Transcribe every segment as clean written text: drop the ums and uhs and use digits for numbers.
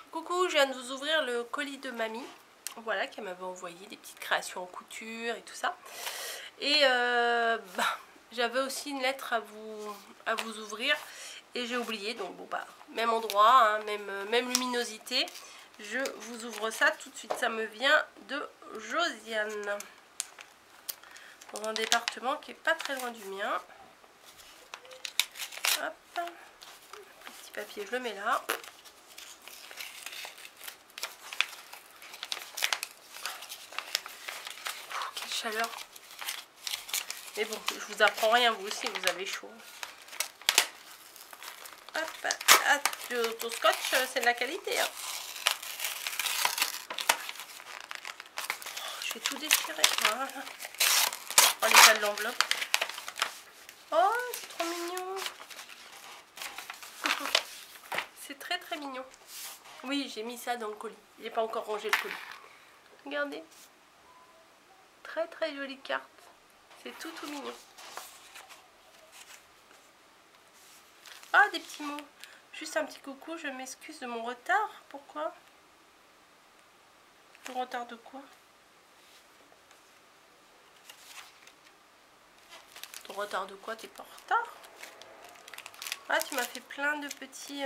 Coucou, je viens de vous ouvrir le colis de mamie. Voilà, qui m'avait envoyé des petites créations en couture et tout ça. Et j'avais aussi une lettre à vous ouvrir et j'ai oublié. Donc bon bah, même endroit, hein, même luminosité. Je vous ouvre ça tout de suite. Ça me vient de Josiane. Dans un département qui est pas très loin du mien. Hop. Le petit papier, je le mets là. Quelle chaleur. Mais bon, je vous apprends rien, vous aussi, vous avez chaud. Hop, ton scotch, c'est de la qualité. Hein. Je vais tout déchirer. Voilà. Oh, l'état de l'enveloppe. Oh, c'est trop mignon. C'est très très mignon. Oui, j'ai mis ça dans le colis. Il n'est pas encore rangé le colis. Regardez. Très très jolie carte. C'est tout mignon. Ah, des petits mots. Juste un petit coucou, je m'excuse de mon retard. Pourquoi? Le retard de quoi? Ton retard de quoi? T'es pas en retard? Ah, tu m'as fait plein de petits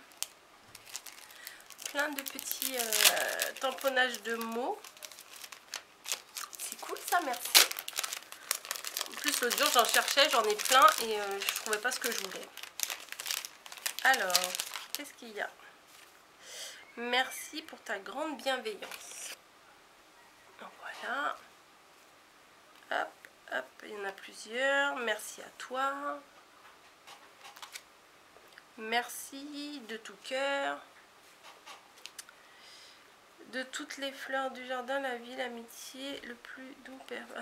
tamponnages de mots. C'est cool ça, merci. En plus, l'autre jour, j'en cherchais, j'en ai plein et je trouvais pas ce que je voulais. Alors, qu'est-ce qu'il y a? Merci pour ta grande bienveillance. Voilà. Hop, hop, il y en a plusieurs. Merci à toi. Merci de tout cœur. De toutes les fleurs du jardin, la vie, l'amitié, le plus doux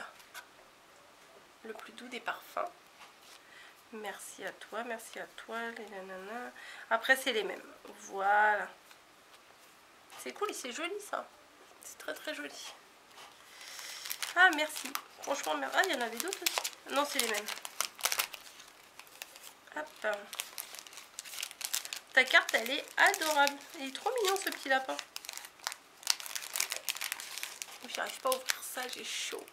des parfums. Merci à toi, les nananas. Après, c'est les mêmes. Voilà. C'est cool et c'est joli ça. C'est très très joli. Ah, merci. Franchement, ah, il y en avait d'autres aussi. Non, c'est les mêmes. Hop. Ta carte, elle est adorable. Il est trop mignon ce petit lapin. J'arrive pas à ouvrir ça, j'ai chaud.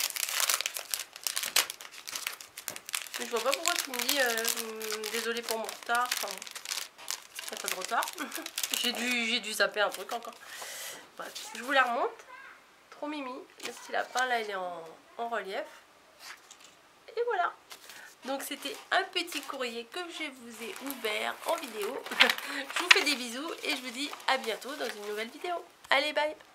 Mais je vois pas pourquoi tu me dis désolé pour mon retard. Enfin, il n'y a pas de retard. J'ai dû zapper un truc encore. Bref, je vous la remonte. Trop mimi. Le petit lapin là, il est en relief. Et voilà. Donc c'était un petit courrier que je vous ai ouvert en vidéo. Je vous fais des bisous et je vous dis à bientôt dans une nouvelle vidéo. Allez, bye!